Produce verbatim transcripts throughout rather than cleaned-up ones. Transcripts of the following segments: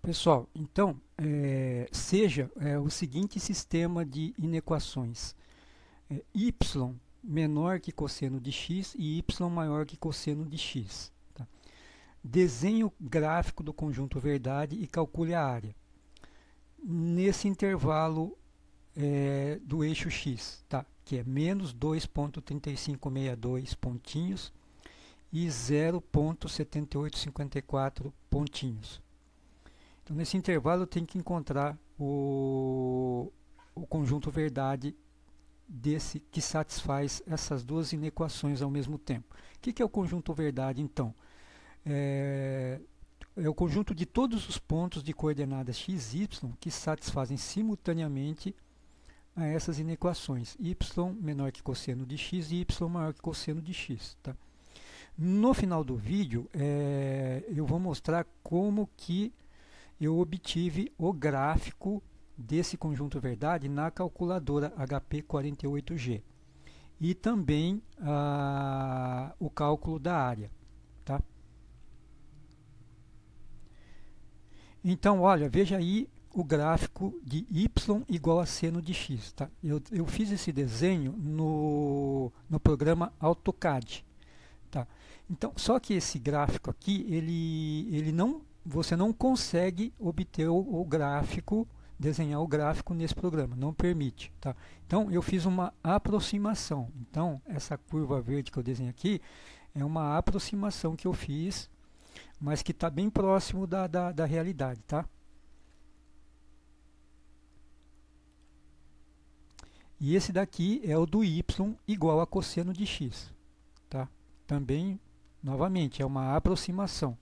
Pessoal, então, é, seja é, o seguinte sistema de inequações. É, y menor que cosseno de x e y maior que cosseno de x. Tá? Desenhe o gráfico do conjunto verdade e calcule a área. Nesse intervalo é, do eixo x, tá? Que é menos dois ponto três cinco seis dois pontinhos e zero ponto sete oito cinco quatro pontinhos. Então, nesse intervalo, eu tenho que encontrar o, o conjunto verdade desse que satisfaz essas duas inequações ao mesmo tempo. O que, que é o conjunto verdade, então? É, é o conjunto de todos os pontos de coordenadas x, y que satisfazem simultaneamente a essas inequações. Y menor que cosseno de x e y maior que cosseno de x. Tá? No final do vídeo, é, eu vou mostrar como que eu obtive o gráfico desse conjunto verdade na calculadora H P quarenta e oito G e também ah, o cálculo da área. Tá? Então, olha, veja aí o gráfico de y igual a seno de x. Tá? Eu, eu fiz esse desenho no, no programa AutoCAD. Tá? Então, só que esse gráfico aqui, ele, ele não, você não consegue obter o, o gráfico, desenhar o gráfico nesse programa, não permite. Tá? Então, eu fiz uma aproximação. Então, essa curva verde que eu desenho aqui é uma aproximação que eu fiz, mas que está bem próximo da, da, da realidade. Tá? E esse daqui é o do y igual a cosseno de x. Tá? Também, novamente, é uma aproximação.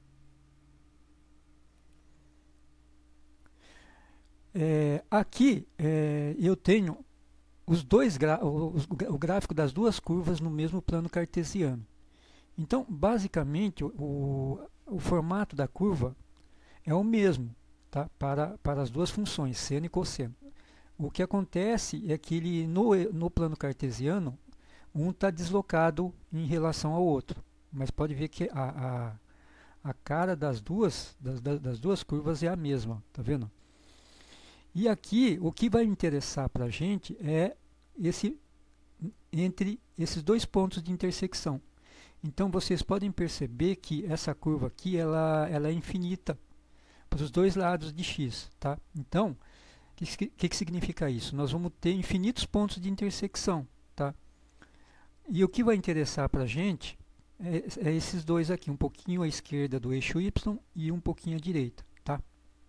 É, aqui é, eu tenho os dois o, o gráfico das duas curvas no mesmo plano cartesiano. Então, basicamente, o, o formato da curva é o mesmo, tá? para, para as duas funções, seno e cosseno. O que acontece é que ele, no, no plano cartesiano, um está deslocado em relação ao outro. Mas pode ver que a, a, a cara das duas, das, das duas curvas é a mesma, tá vendo? E aqui, o que vai interessar para a gente é esse, entre esses dois pontos de intersecção. Então, vocês podem perceber que essa curva aqui, ela, ela é infinita para os dois lados de x. Tá? Então, o que, que, que significa isso? Nós vamos ter infinitos pontos de intersecção. Tá? E o que vai interessar para a gente é, é esses dois aqui, um pouquinho à esquerda do eixo y e um pouquinho à direita. Tá?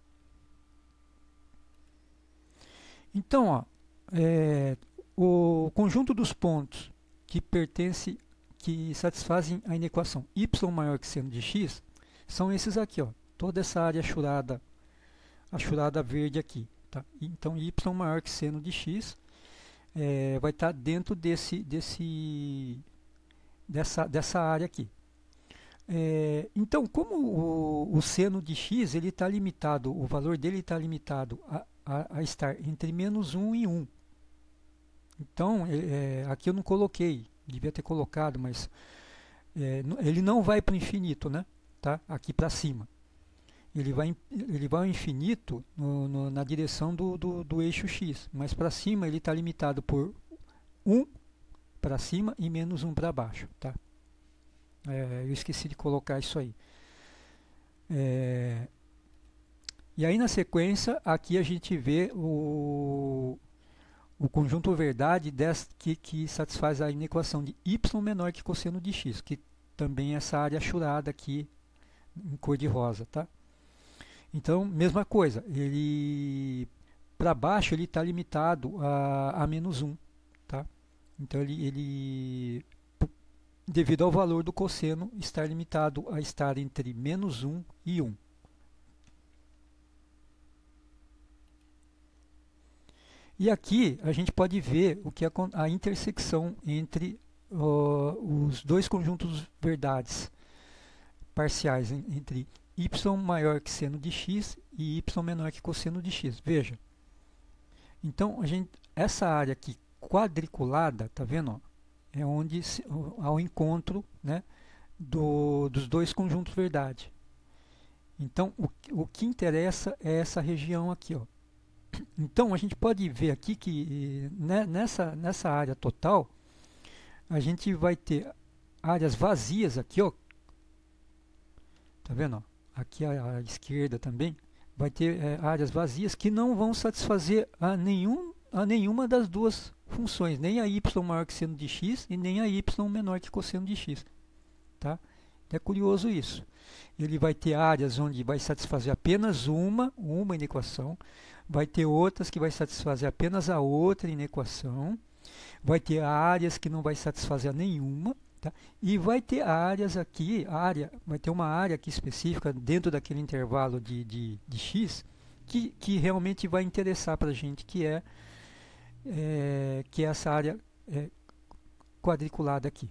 Então, ó, é, o conjunto dos pontos que pertence, que satisfazem a inequação y maior que seno de x são esses aqui, ó, toda essa área achurada, achurada verde aqui. Tá? Então, y maior que seno de x é, vai estar dentro desse, desse, dessa, dessa área aqui. É, então, como o, o seno de x ele está limitado, o valor dele está limitado a, a, a estar entre menos um e um. Então, é, aqui eu não coloquei, devia ter colocado, mas é, ele não vai para o infinito, né? Tá? Aqui para cima. Ele vai, ele vai ao infinito no, no, na direção do, do, do eixo x, mas para cima ele está limitado por um para cima e menos um para baixo. Tá? É, eu esqueci de colocar isso aí. É, e aí na sequência, aqui a gente vê o, o conjunto verdade desse, que, que satisfaz a inequação de y menor que cosseno de x, que também é essa área achurada aqui em cor de rosa. Tá? Então, mesma coisa, ele para baixo ele está limitado a, a menos um. Tá? Então, ele, ele, devido ao valor do cosseno, estar limitado a estar entre menos um e um. E aqui a gente pode ver o que é a intersecção entre uh, os dois conjuntos verdades parciais, entre y maior que seno de x e y menor que cosseno de x. Veja. Então, a gente, essa área aqui quadriculada, tá vendo? Ó, é onde há o encontro, né, do, dos dois conjuntos verdade. Então, o, o que interessa é essa região aqui, ó. Então, a gente pode ver aqui que né, nessa, nessa área total, a gente vai ter áreas vazias aqui, ó. Tá vendo? Ó? Aqui à, à esquerda também vai ter é, áreas vazias que não vão satisfazer a, nenhum, a nenhuma das duas funções, nem a y maior que seno de x e nem a y menor que cosseno de x. Tá? É curioso isso. Ele vai ter áreas onde vai satisfazer apenas uma, uma inequação, vai ter outras que vai satisfazer apenas a outra inequação, vai ter áreas que não vai satisfazer nenhuma, tá? E vai ter áreas aqui, área, vai ter uma área aqui específica dentro daquele intervalo de, de, de x que, que realmente vai interessar para a gente, que é, é, que é essa área é, quadriculada aqui.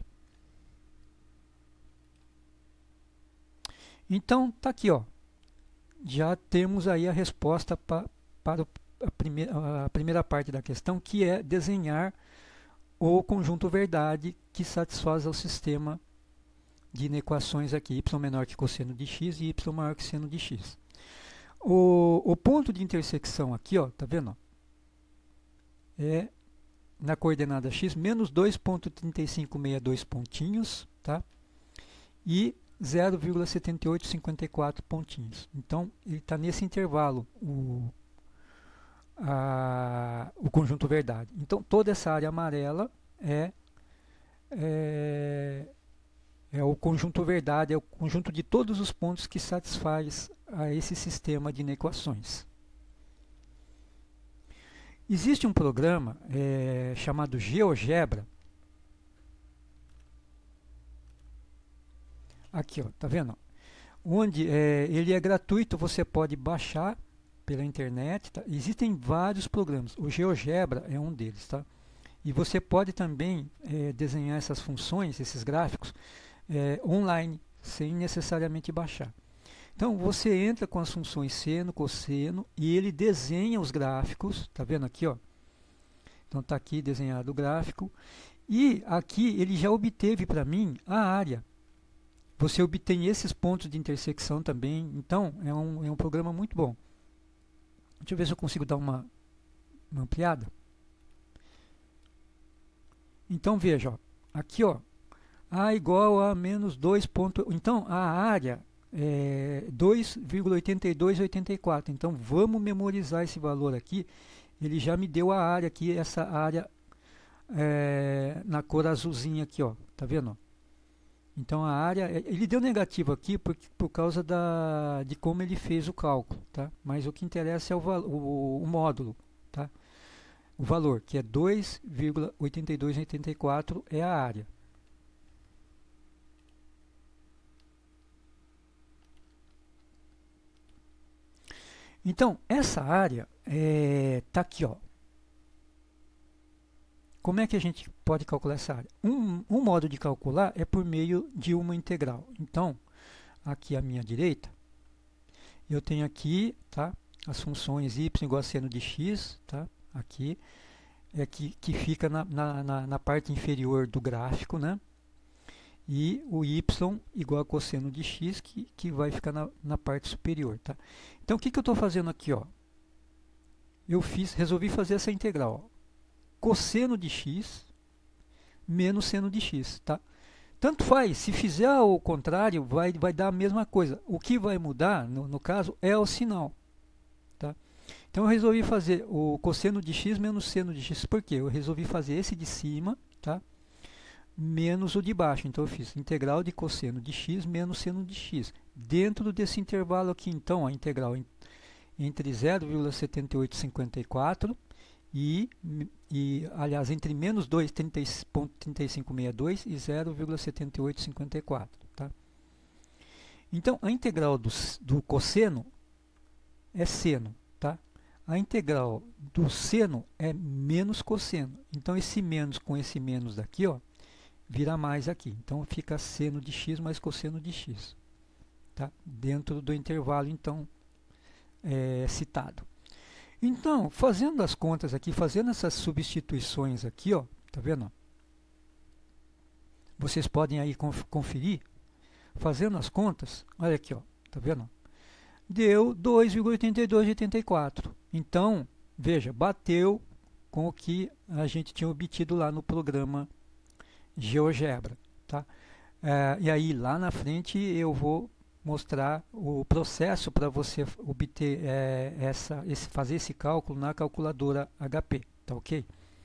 Então, tá aqui, ó. Já temos aí a resposta pa, para a primeira, a primeira parte da questão, que é desenhar o conjunto verdade que satisfaz ao sistema de inequações aqui, y menor que cosseno de x e y maior que seno de x. O, o ponto de intersecção aqui, ó, tá vendo? É na coordenada x, menos dois ponto três cinco seis dois pontinhos, tá? E zero vírgula sete oito cinco quatro pontinhos. Então, ele está nesse intervalo, o, a, o conjunto verdade. Então, toda essa área amarela é, é, é o conjunto verdade, é o conjunto de todos os pontos que satisfaz a esse sistema de inequações. Existe um programa é, chamado GeoGebra. Aqui, ó, tá vendo? Onde é, ele é gratuito, você pode baixar pela internet. Tá? Existem vários programas. O GeoGebra é um deles, tá? E você pode também é, desenhar essas funções, esses gráficos, é, online, sem necessariamente baixar. Então, você entra com as funções seno, cosseno, e ele desenha os gráficos. Tá vendo aqui, ó? Então, está aqui desenhado o gráfico. E aqui ele já obteve para mim a área. Você obtém esses pontos de intersecção também. Então, é um, é um programa muito bom. Deixa eu ver se eu consigo dar uma, uma ampliada. Então, veja, ó, aqui, ó, A igual a menos dois. Então, a área é dois vírgula oito dois oito quatro. Então, vamos memorizar esse valor aqui. Ele já me deu a área aqui, essa área é, na cor azulzinha aqui, ó. Tá vendo? Então, a área, ele deu negativo aqui por, por causa da, de como ele fez o cálculo, tá? Mas o que interessa é o, o, o módulo, tá? O valor, que é dois vírgula oito dois oito quatro, é a área. Então, essa área está é, tá aqui, ó. Como é que a gente pode calcular essa área? Um, um modo de calcular é por meio de uma integral. Então, aqui à minha direita, eu tenho aqui, tá, as funções y igual a seno de x, tá, aqui, é que, que fica na, na, na, na parte inferior do gráfico, né? E o y igual a cosseno de x, que, que vai ficar na, na parte superior. Tá? Então, o que, que eu estou fazendo aqui? Ó? Eu fiz, resolvi fazer essa integral. Ó. Cosseno de x menos seno de x. Tá? Tanto faz, se fizer o contrário, vai, vai dar a mesma coisa. O que vai mudar, no, no caso, é o sinal. Tá? Então, eu resolvi fazer o cosseno de x menos seno de x. Por quê? Eu resolvi fazer esse de cima, tá? Menos o de baixo. Então, eu fiz integral de cosseno de x menos seno de x. Dentro desse intervalo aqui, então, a integral entre zero vírgula sete oito cinco quatro e, e, aliás, entre menos dois ponto três cinco seis dois e zero vírgula sete oito cinco quatro. Tá? Então, a integral do, do cosseno é seno. Tá? A integral do seno é menos cosseno. Então, esse menos com esse menos daqui, ó, vira mais aqui. Então, fica seno de x mais cosseno de x. Tá? Dentro do intervalo, então, é, citado. Então, fazendo as contas aqui, fazendo essas substituições aqui, ó, tá vendo? Vocês podem aí conferir, fazendo as contas, olha aqui, ó, tá vendo? deu dois vírgula oitenta e dois oitenta e quatro. Então, veja, bateu com o que a gente tinha obtido lá no programa GeoGebra, tá? É, e aí, lá na frente, eu vou mostrar o processo para você obter é, essa, esse, fazer esse cálculo na calculadora H P, tá ok?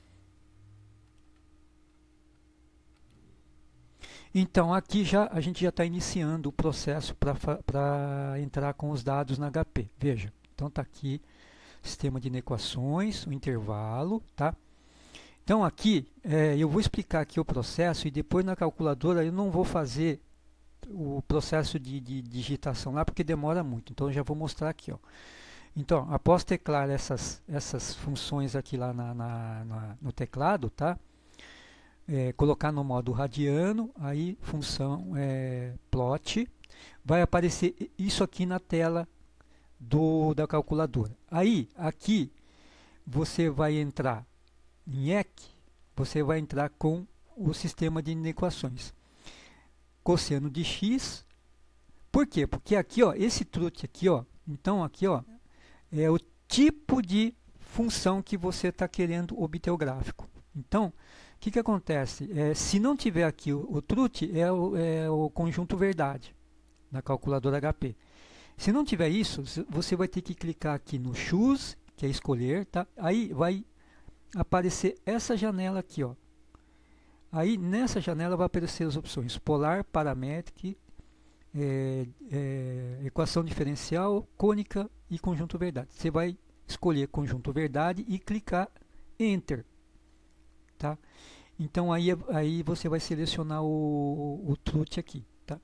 Então, aqui já a gente já está iniciando o processo para entrar com os dados na H P. Veja, então está aqui sistema de inequações, o intervalo, tá? Então aqui é, eu vou explicar aqui o processo e depois na calculadora eu não vou fazer o processo de, de digitação lá porque demora muito. Então eu já vou mostrar aqui, ó. Então, após teclar essas, essas funções aqui lá na, na, na, no teclado, tá? É, colocar no modo radiano, aí função é, plot, vai aparecer isso aqui na tela do, da calculadora. Aí, aqui, você vai entrar em E C, você vai entrar com o sistema de inequações. Cosseno de x, por quê? Porque aqui, ó, esse truth aqui, ó, então aqui, ó, é o tipo de função que você está querendo obter o gráfico. Então, o que, que acontece? É, se não tiver aqui o, o truth, é o, é o conjunto verdade na calculadora H P. Se não tiver isso, você vai ter que clicar aqui no choose, que é escolher, tá? Aí vai aparecer essa janela aqui, ó. Aí nessa janela vai aparecer as opções polar, parametric, é, é, equação diferencial, cônica e conjunto verdade. Você vai escolher conjunto verdade e clicar Enter, tá? Então aí, aí você vai selecionar o, o truth aqui, tá?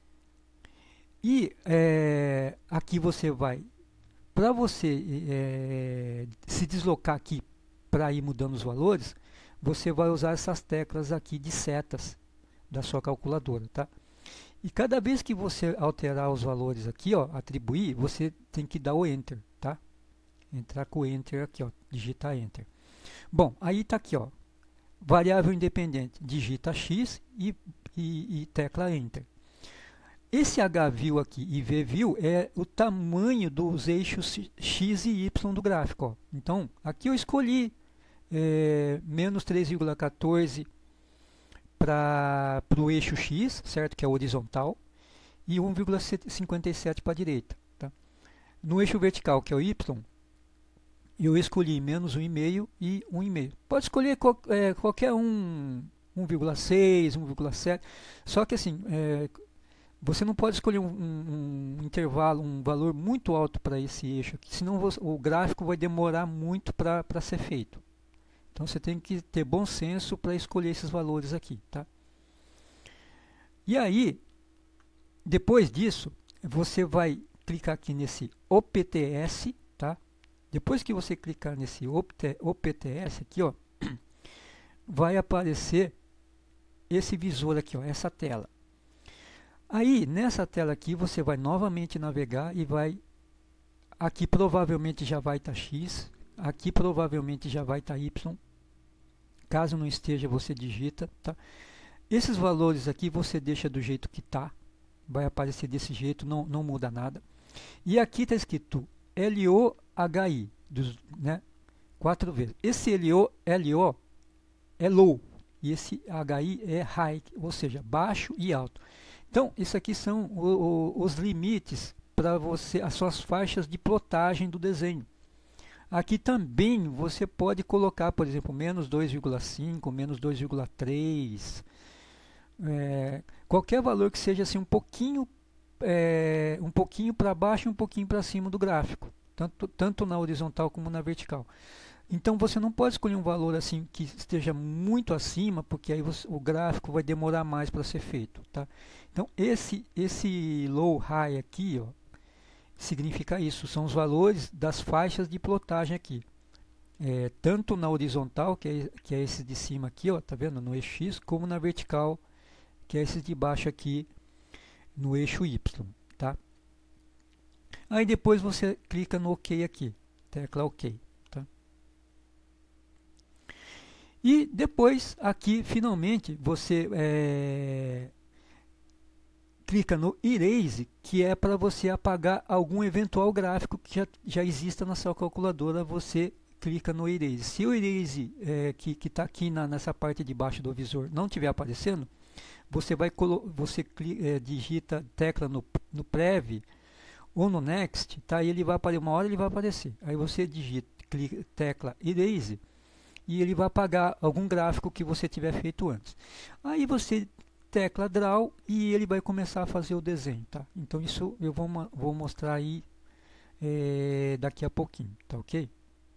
E é, aqui você vai, para você é, se deslocar aqui para ir mudando os valores, você vai usar essas teclas aqui de setas da sua calculadora, tá? E cada vez que você alterar os valores aqui, ó, atribuir, você tem que dar o Enter, tá? Entrar com o Enter aqui, ó, digitar Enter. Bom, aí tá aqui, ó, variável independente, digita X e, e, e tecla Enter. Esse H-view aqui e V-view é o tamanho dos eixos X e Y do gráfico, ó. Então, aqui eu escolhi é, menos três vírgula quatorze para o eixo X, certo? Que é horizontal, e um vírgula cinquenta e sete para a direita. Tá? No eixo vertical, que é o Y, eu escolhi menos um vírgula cinco e um vírgula cinco. Pode escolher qual, é, qualquer um, um vírgula seis, um vírgula sete, só que assim, é, você não pode escolher um, um, um intervalo, um valor muito alto para esse eixo aqui, senão você, o gráfico vai demorar muito para ser feito. Então você tem que ter bom senso para escolher esses valores aqui, tá? E aí, depois disso, você vai clicar aqui nesse O P T S, tá? Depois que você clicar nesse O P T S aqui, ó, vai aparecer esse visor aqui, ó, essa tela. Aí, nessa tela aqui, você vai novamente navegar e vai... Aqui provavelmente já vai estar X, aqui provavelmente já vai estar Y. Caso não esteja, você digita, tá? Esses valores aqui você deixa do jeito que está. Vai aparecer desse jeito, não, não muda nada. E aqui está escrito L O H I, dos, né? Quatro vezes. Esse L O, L O é low e esse H I é high, ou seja, baixo e alto. Então, isso aqui são o, o, os limites para você, as suas faixas de plotagem do desenho. Aqui também você pode colocar, por exemplo, menos dois vírgula cinco, menos dois vírgula três, é, qualquer valor que seja assim um pouquinho, é, um pouquinho para baixo e um pouquinho para cima do gráfico, tanto, tanto na horizontal como na vertical. Então você não pode escolher um valor assim que esteja muito acima, porque aí você, o gráfico vai demorar mais para ser feito, tá? Então esse, esse low high aqui, ó, significa isso, são os valores das faixas de plotagem aqui. É, tanto na horizontal, que é, que é esse de cima aqui, ó, tá vendo? No eixo X, como na vertical, que é esse de baixo aqui, no eixo Y, tá? Aí depois você clica no OK aqui, tecla OK, tá? E depois aqui, finalmente, você é, clica no Erase, que é para você apagar algum eventual gráfico que já, já exista na sua calculadora, você clica no Erase. Se o Erase é, que está aqui na, nessa parte de baixo do visor não estiver aparecendo, você, vai você é, digita tecla no, no Prev ou no Next, tá? E ele vai aparecer, uma hora ele vai aparecer. Aí você digita, clica, tecla Erase, e ele vai apagar algum gráfico que você tiver feito antes. Aí você tecla Draw e ele vai começar a fazer o desenho, tá? Então isso eu vou, vou mostrar aí é, daqui a pouquinho, tá ok?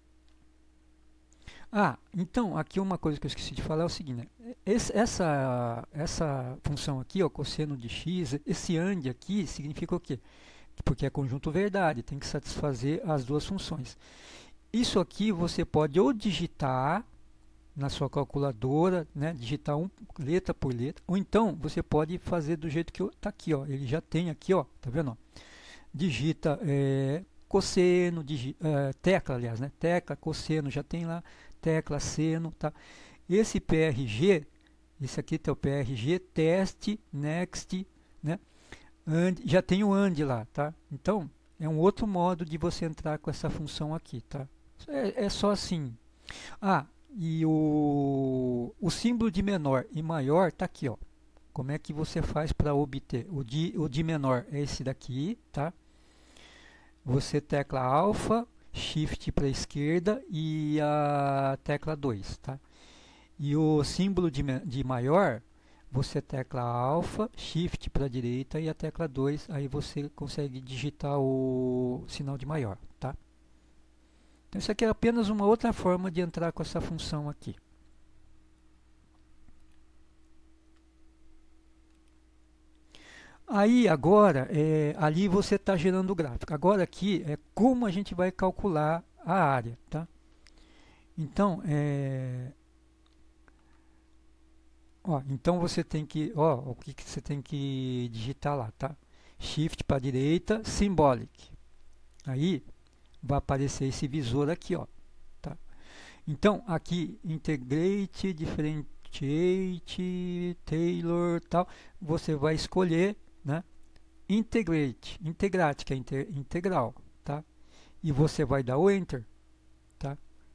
Ah, então aqui uma coisa que eu esqueci de falar é o seguinte, né? Esse, essa, essa função aqui, ó, cosseno de x, esse and aqui significa o quê? Porque é conjunto verdade, tem que satisfazer as duas funções. Isso aqui você pode ou digitar na sua calculadora, né, digitar um, letra por letra, ou então você pode fazer do jeito que está aqui, ó, ele já tem aqui, ó, tá vendo? Ó, digita é, cosseno, digi, é, tecla, aliás, né, tecla, cosseno, já tem lá, tecla, seno, tá? Esse P R G, esse aqui tem o P R G, teste, next, né, and, já tem o and lá, tá? Então, é um outro modo de você entrar com essa função aqui, tá? É, é só assim. Ah, e o, o símbolo de menor e maior está aqui, ó. Como é que você faz para obter? O de, o de menor é esse daqui, tá? Você tecla alfa, shift para a esquerda e a tecla dois, tá? E o símbolo de, de maior, você tecla alfa, shift para a direita e a tecla dois, aí você consegue digitar o sinal de maior, tá? Então isso aqui é apenas uma outra forma de entrar com essa função aqui. Aí agora, é, ali você está gerando o gráfico. Agora aqui é como a gente vai calcular a área, tá? Então, é, ó, então você tem que, ó, o que, que você tem que digitar lá, tá? Shift para a direita, symbolic. Aí vai aparecer esse visor aqui, ó, tá? Então aqui integrate, differentiate, tailor, tal, você vai escolher, né? Integrate, integrate, que é inter, integral, tá? E você vai dar o enter, tá?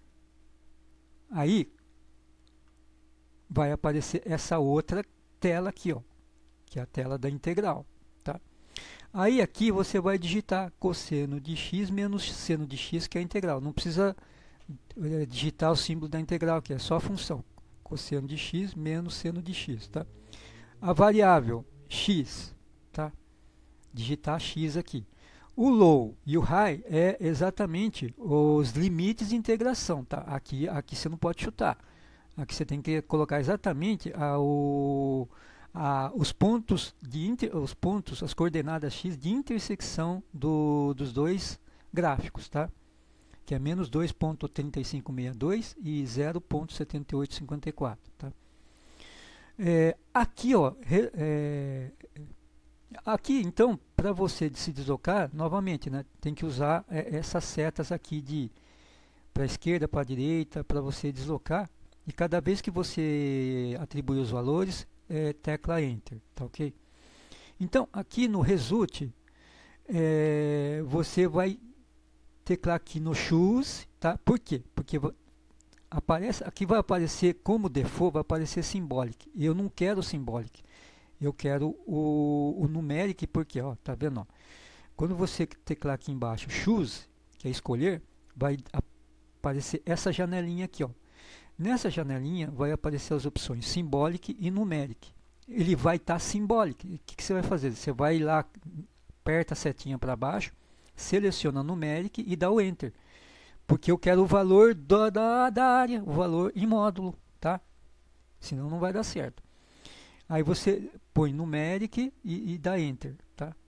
Aí vai aparecer essa outra tela aqui, ó, que é a tela da integral, tá? Aí aqui você vai digitar cosseno de x menos seno de x, que é a integral. Não precisa é, digitar o símbolo da integral, que é só a função. Cosseno de x menos seno de x, tá? A variável x, tá? Digitar x aqui. O low e o high é exatamente os limites de integração, tá? Aqui, aqui você não pode chutar. Aqui você tem que colocar exatamente a, o, a, os pontos de inter, os pontos, as coordenadas x de intersecção do, dos dois gráficos, tá? Que é menos dois ponto três cinco seis dois e zero ponto sete oito cinco quatro, tá? É, aqui, ó, re, é, aqui, então, para você se deslocar, novamente, né, tem que usar é, essas setas aqui de para a esquerda, para a direita, para você deslocar. E cada vez que você atribui os valores, é, tecla Enter, tá ok? Então, aqui no Result, é, você vai teclar aqui no Choose, tá? Por quê? Porque aparece, aqui vai aparecer como default, vai aparecer Symbolic. Eu não quero Symbolic. Eu quero o, o numeric, porque, ó, tá vendo? Ó, quando você teclar aqui embaixo Choose, que é escolher, vai aparecer essa janelinha aqui, ó. Nessa janelinha vai aparecer as opções Symbolic e Numeric. Ele vai estar tá Symbolic. O que, que você vai fazer? Você vai lá, aperta a setinha para baixo, seleciona Numeric e dá o Enter. Porque eu quero o valor do, da, da área, o valor em módulo, tá? Senão não vai dar certo. Aí você põe Numeric e, e dá Enter, tá?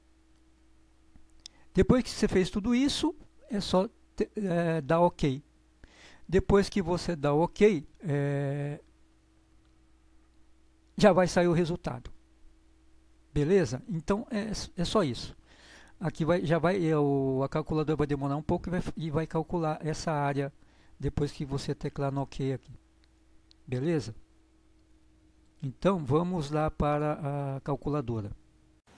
Depois que você fez tudo isso, é só te, é, dar OK. Depois que você dá OK, é, já vai sair o resultado. Beleza? Então é, é só isso. Aqui vai, já vai, é, o, a calculadora vai demorar um pouco e vai, e vai calcular essa área depois que você teclar no OK aqui. Beleza? Então vamos lá para a calculadora.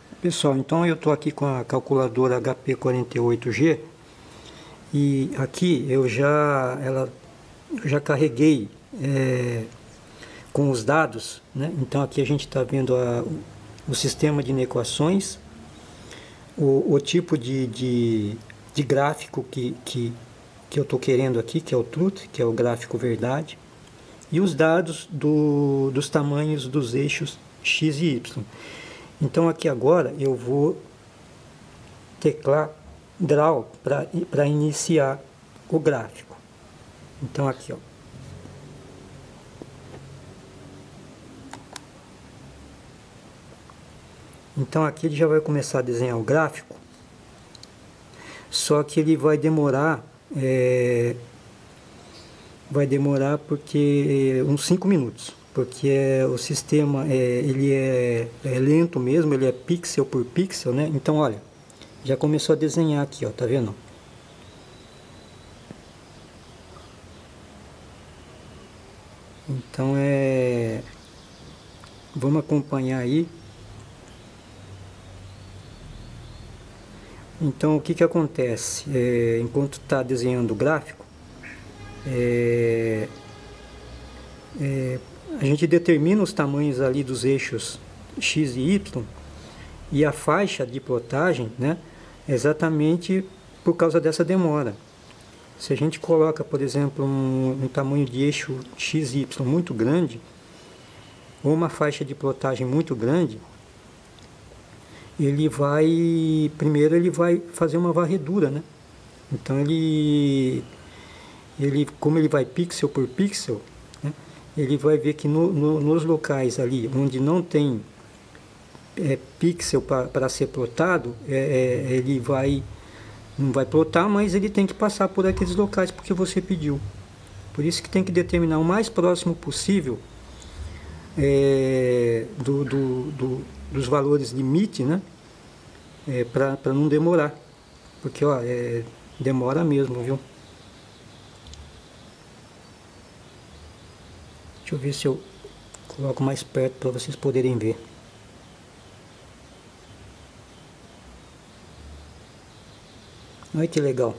Pessoal, então eu estou aqui com a calculadora H P quarenta e oito G e aqui eu já, ela, eu já carreguei é, com os dados, né? Então aqui a gente está vendo a, o sistema de inequações, o, o tipo de, de, de gráfico que, que, que eu estou querendo aqui, que é o truth, que é o gráfico verdade, e os dados do, dos tamanhos dos eixos x e y. Então aqui agora eu vou teclar Draw para iniciar o gráfico. Então aqui, ó. Então aqui ele já vai começar a desenhar o gráfico, só que ele vai demorar, é, vai demorar porque uns cinco minutos, porque é, o sistema é, ele é, é lento mesmo, ele é pixel por pixel, né? Então olha, já começou a desenhar aqui, ó, tá vendo? Então é, vamos acompanhar aí. Então o que que acontece? É, enquanto está desenhando o gráfico, é, é, a gente determina os tamanhos ali dos eixos x e y e a faixa de plotagem, né, exatamente por causa dessa demora. Se a gente coloca, por exemplo, um, um tamanho de eixo x e y muito grande, ou uma faixa de plotagem muito grande, ele vai, primeiro ele vai fazer uma varredura, né? Então ele, ele como ele vai pixel por pixel, né, ele vai ver que no, no, nos locais ali onde não tem é, pixel para ser plotado, é, é, ele vai, não vai plotar, mas ele tem que passar por aqueles locais porque você pediu. Por isso que tem que determinar o mais próximo possível é, do, do, do, dos valores limite, né? É, para não demorar. Porque ó, é, demora mesmo, viu? Deixa eu ver se eu coloco mais perto para vocês poderem ver. Olha que legal.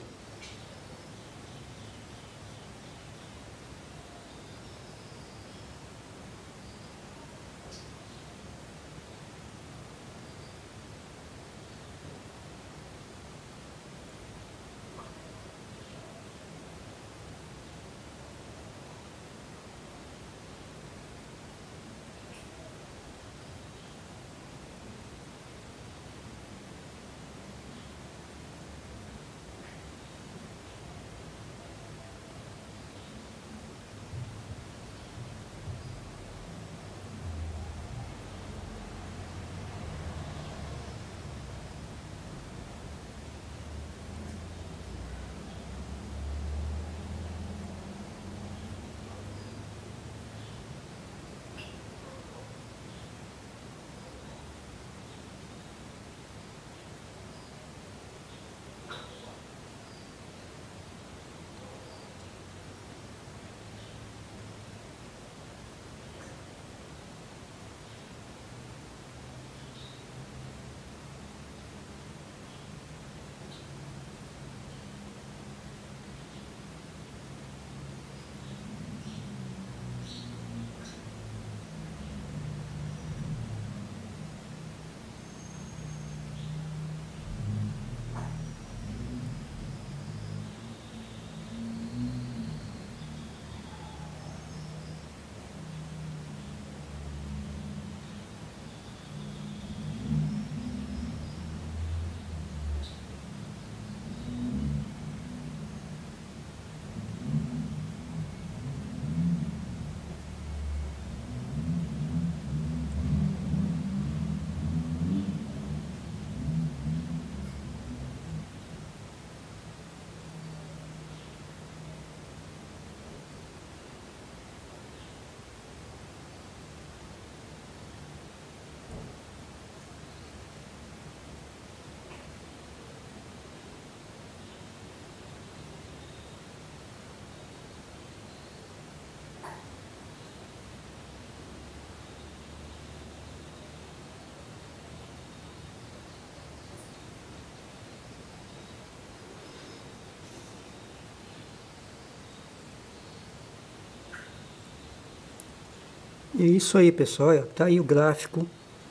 E é isso aí, pessoal. Está aí o gráfico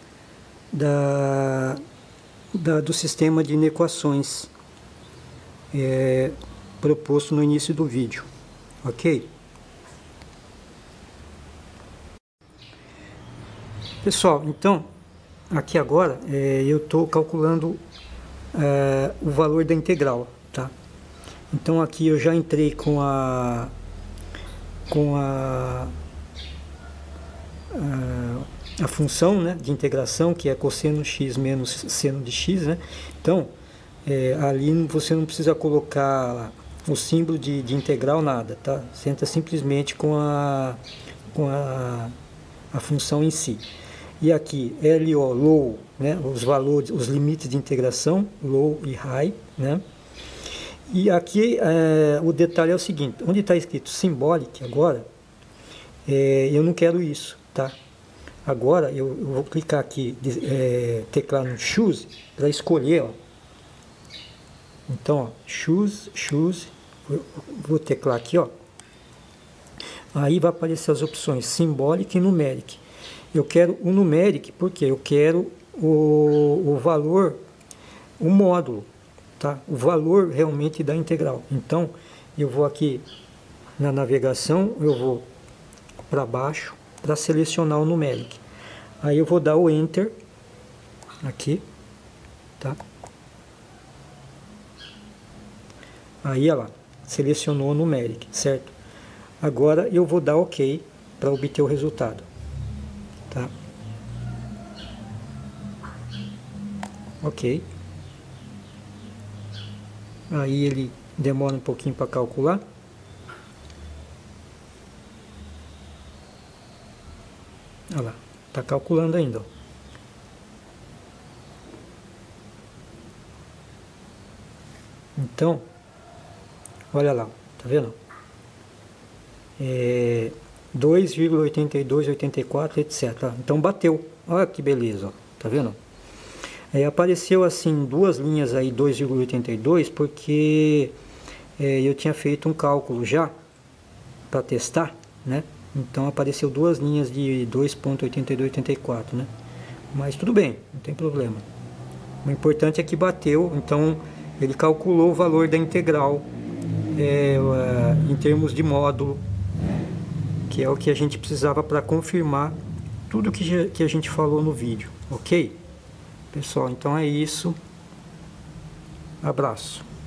da, da, do sistema de inequações é, proposto no início do vídeo. Ok? Pessoal, então, aqui agora é, eu estou calculando é, o valor da integral, tá? Então aqui eu já entrei com a com a a, a função, né, de integração, que é cosseno x menos seno de x, né? Então é, ali você não precisa colocar o símbolo de, de integral, nada, tá? Você entra simplesmente com a com a, a função em si. E aqui L O, low, né, os valores, os limites de integração, low e high, né? E aqui é, o detalhe é o seguinte, onde está escrito symbolic agora, é, eu não quero isso, tá? Agora eu, eu vou clicar aqui, é, teclar no choose, para escolher, ó. Então, ó, choose, choose, vou, vou teclar aqui, ó. Aí vai aparecer as opções symbolic e numeric. Eu quero o numeric porque eu quero o, o valor, o módulo, tá? O valor realmente da integral. Então, eu vou aqui na navegação, eu vou para baixo para selecionar o numeric. Aí eu vou dar o Enter aqui, tá? Aí, olha lá, selecionou o numeric, certo? Agora eu vou dar OK para obter o resultado. Tá? Ok. Aí ele demora um pouquinho para calcular. Olha lá, tá calculando ainda. Ó. Então, olha lá, tá vendo? É dois vírgula oitenta e dois, oitenta e quatro, etcétera. Então bateu. Olha que beleza, ó. Tá vendo? É, apareceu assim duas linhas aí dois vírgula oitenta e dois porque é, eu tinha feito um cálculo já para testar, né? Então apareceu duas linhas de dois vírgula oitenta e dois, oitenta e quatro, né? Mas tudo bem, não tem problema. O importante é que bateu, então ele calculou o valor da integral é, em termos de módulo, que é o que a gente precisava para confirmar tudo que, que a gente falou no vídeo, ok? Pessoal, então é isso. Abraço.